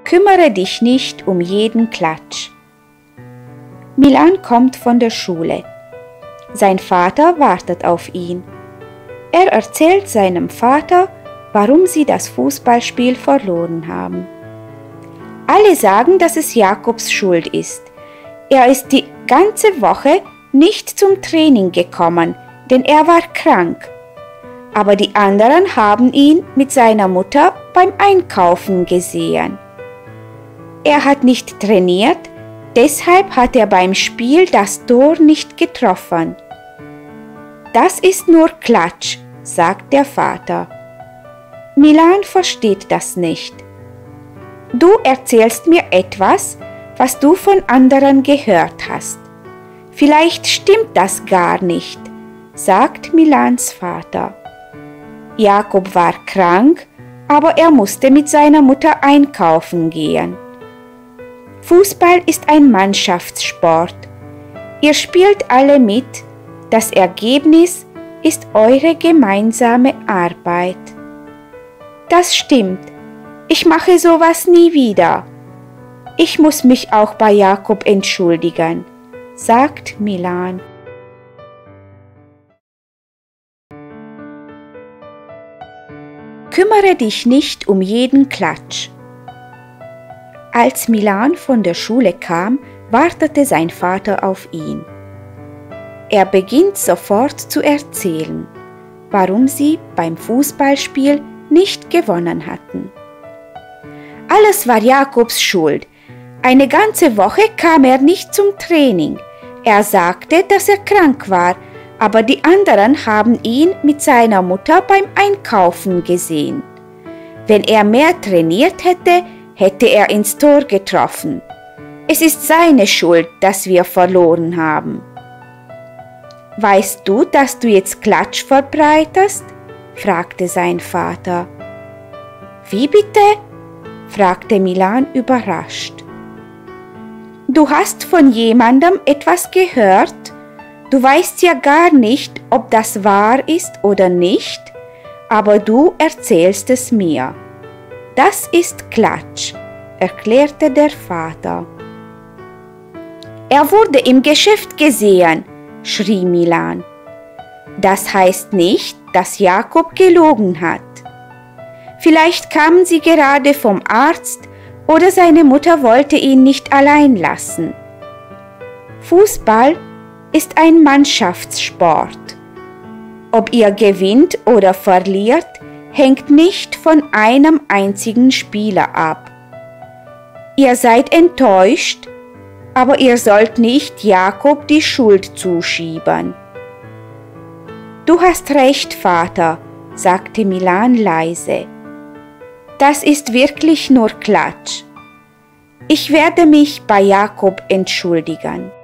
Kümmere dich nicht um jeden Klatsch. Milan kommt von der Schule. Sein Vater wartet auf ihn. Er erzählt seinem Vater, warum sie das Fußballspiel verloren haben. Alle sagen, dass es Jakobs Schuld ist. Er ist die ganze Woche nicht zum Training gekommen, denn er war krank. Aber die anderen haben ihn mit seiner Mutter beim Einkaufen gesehen. Er hat nicht trainiert, deshalb hat er beim Spiel das Tor nicht getroffen. Das ist nur Klatsch, sagt der Vater. Milan versteht das nicht. Du erzählst mir etwas, was du von anderen gehört hast. Vielleicht stimmt das gar nicht, sagt Milans Vater. Jakob war krank, aber er musste mit seiner Mutter einkaufen gehen. Fußball ist ein Mannschaftssport. Ihr spielt alle mit. Das Ergebnis ist eure gemeinsame Arbeit. Das stimmt. Ich mache sowas nie wieder. Ich muss mich auch bei Jakob entschuldigen, sagt Milan. Kümmere dich nicht um jeden Klatsch. Als Milan von der Schule kam, wartete sein Vater auf ihn. Er beginnt sofort zu erzählen, warum sie beim Fußballspiel nicht gewonnen hatten. Alles war Jakobs Schuld. Eine ganze Woche kam er nicht zum Training. Er sagte, dass er krank war, aber die anderen haben ihn mit seiner Mutter beim Einkaufen gesehen. Wenn er mehr trainiert hätte, hätte er ins Tor getroffen. Es ist seine Schuld, dass wir verloren haben. Weißt du, dass du jetzt Klatsch verbreitest? Fragte sein Vater. Wie bitte? Fragte Milan überrascht. Du hast von jemandem etwas gehört? Du weißt ja gar nicht, ob das wahr ist oder nicht, aber du erzählst es mir. Das ist Klatsch, erklärte der Vater. Er wurde im Geschäft gesehen, schrie Milan. Das heißt nicht, dass Jakob gelogen hat. Vielleicht kamen sie gerade vom Arzt oder seine Mutter wollte ihn nicht allein lassen. Fußball ist ein Mannschaftssport. Ob ihr gewinnt oder verliert, hängt nicht von einem einzigen Spieler ab. Ihr seid enttäuscht, aber ihr sollt nicht Jakob die Schuld zuschieben. Du hast recht, Vater, sagte Milan leise. Das ist wirklich nur Klatsch. Ich werde mich bei Jakob entschuldigen.